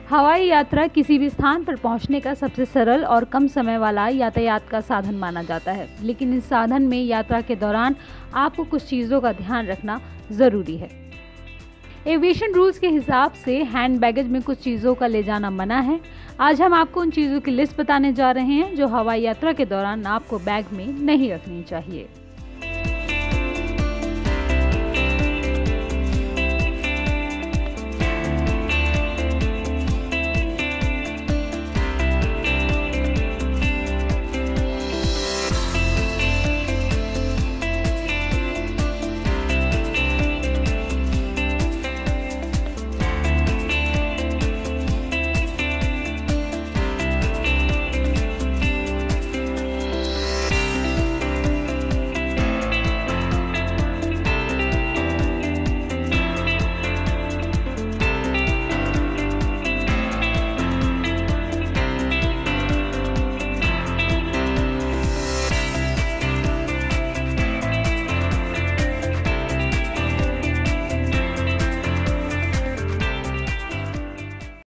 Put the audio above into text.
हवाई यात्रा किसी भी स्थान पर पहुंचने का सबसे सरल और कम समय वाला यातायात का साधन माना जाता है, लेकिन इस साधन में यात्रा के दौरान आपको कुछ चीज़ों का ध्यान रखना ज़रूरी है। एविएशन रूल्स के हिसाब से हैंड बैगेज में कुछ चीज़ों का ले जाना मना है। आज हम आपको उन चीज़ों की लिस्ट बताने जा रहे हैं जो हवाई यात्रा के दौरान आपको बैग में नहीं रखनी चाहिए।